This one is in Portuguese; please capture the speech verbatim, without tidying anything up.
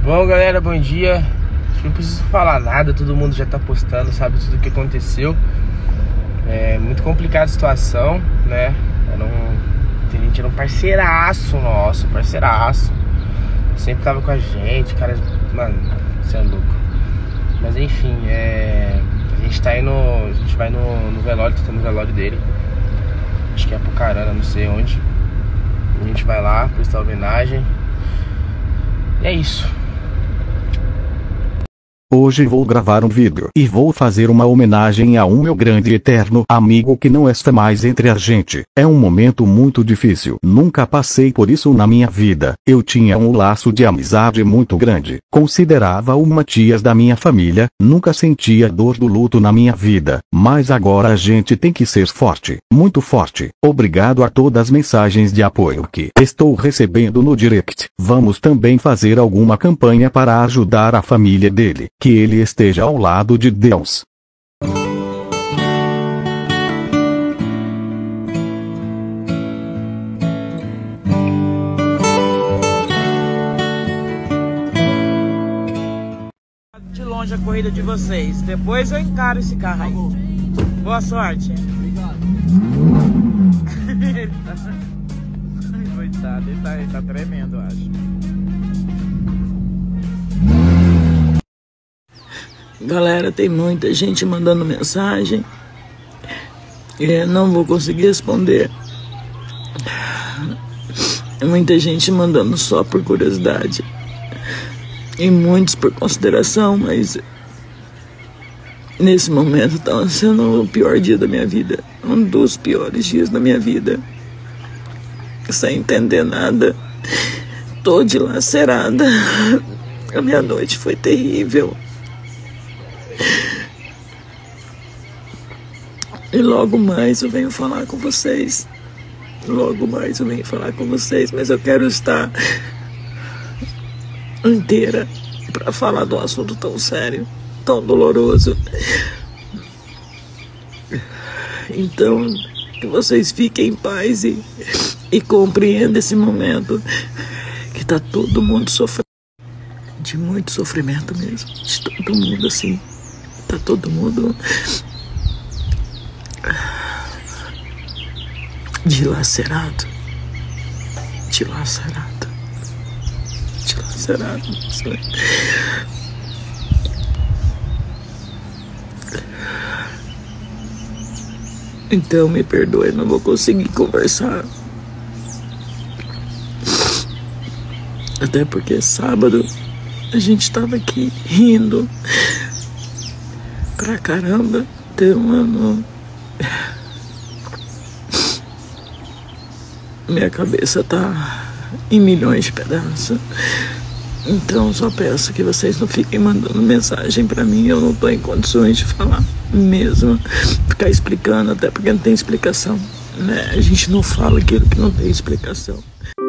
Bom, galera, bom dia. Acho que não preciso falar nada, todo mundo já tá postando, sabe tudo o que aconteceu. É muito complicada a situação, né? Era um, a gente era um parceiraço nosso, parceiraço. Sempre tava com a gente, cara, mano, você é louco. Mas enfim, é, a gente tá indo, a gente vai no, no velório, tá no velório dele. Acho que é Apucarana, não sei onde. A gente vai lá, prestar homenagem. E é isso. Hoje vou gravar um vídeo e vou fazer uma homenagem a um meu grande e eterno amigo que não está mais entre a gente. É um momento muito difícil. Nunca passei por isso na minha vida. Eu tinha um laço de amizade muito grande. Considerava uma tia da minha família. Nunca sentia dor do luto na minha vida. Mas agora a gente tem que ser forte. Muito forte. Obrigado a todas as mensagens de apoio que estou recebendo no direct. Vamos também fazer alguma campanha para ajudar a família dele. Que ele esteja ao lado de Deus. De longe a corrida de vocês. Depois eu encaro esse carro aí. Boa sorte. Obrigado. Coitado, ele tá, ele tá tremendo, eu acho. Galera, tem muita gente mandando mensagem. É, não vou conseguir responder. Muita gente mandando só por curiosidade. E muitos por consideração, mas nesse momento tá sendo o pior dia da minha vida. Um dos piores dias da minha vida. Sem entender nada. Tô dilacerada. A minha noite foi terrível. E logo mais eu venho falar com vocês. Logo mais eu venho falar com vocês. Mas eu quero estar inteira para falar de um assunto tão sério, tão doloroso. Então, que vocês fiquem em paz e, e compreendam esse momento. Que tá todo mundo sofrendo. De muito sofrimento mesmo. De todo mundo assim. Tá todo mundo dilacerado, dilacerado, dilacerado. Então me perdoe, não vou conseguir conversar. Até porque sábado a gente tava aqui rindo pra caramba. Então, mano, minha cabeça tá em milhões de pedaços. Então só peço que vocês não fiquem mandando mensagem pra mim. Eu não tô em condições de falar mesmo. Ficar explicando, até porque não tem explicação, né? A gente não fala aquilo que não tem explicação.